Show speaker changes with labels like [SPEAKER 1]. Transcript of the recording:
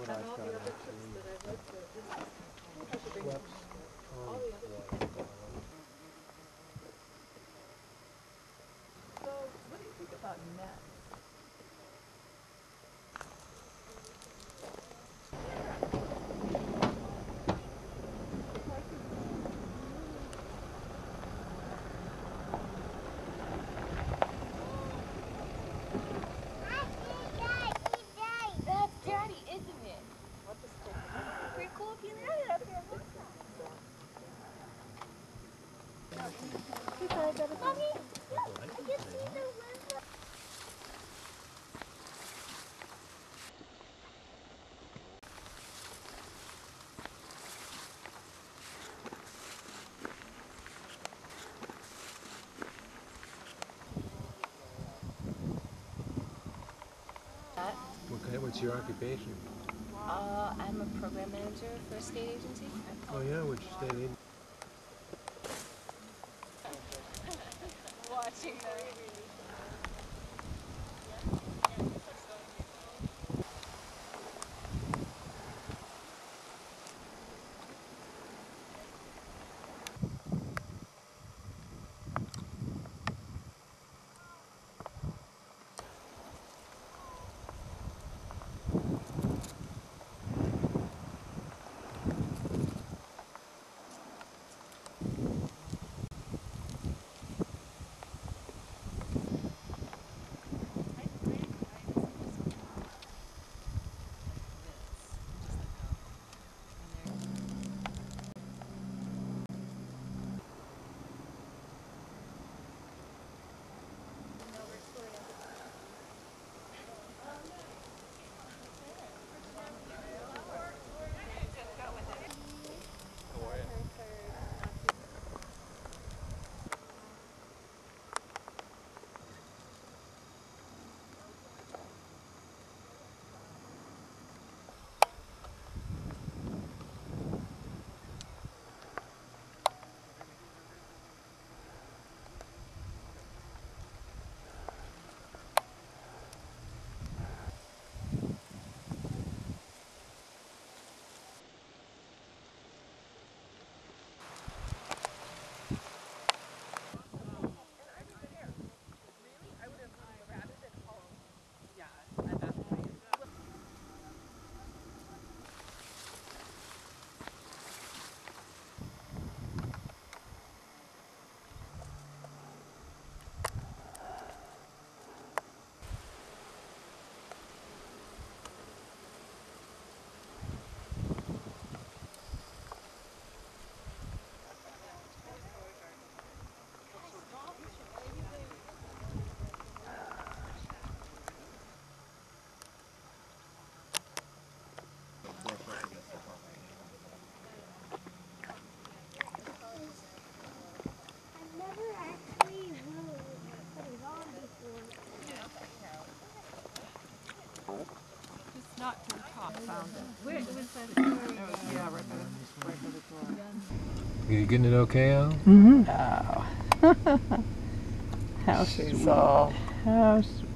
[SPEAKER 1] what I thought actually. Swept on water.
[SPEAKER 2] So, what do you think about nets?
[SPEAKER 3] That's Daddy, isn't it? Pretty cool if you landed up here. Mommy, look, I can see the river.
[SPEAKER 1] Okay, what's your occupation?
[SPEAKER 3] I'm a program manager for a state agency.
[SPEAKER 1] Oh yeah, which state agency?
[SPEAKER 3] Watching them.
[SPEAKER 2] Not to the top, found it. Where it was that story? Yeah, right by the door.
[SPEAKER 1] You getting it okay, Al?
[SPEAKER 4] Mm-hmm. Oh. How sweet. How sweet.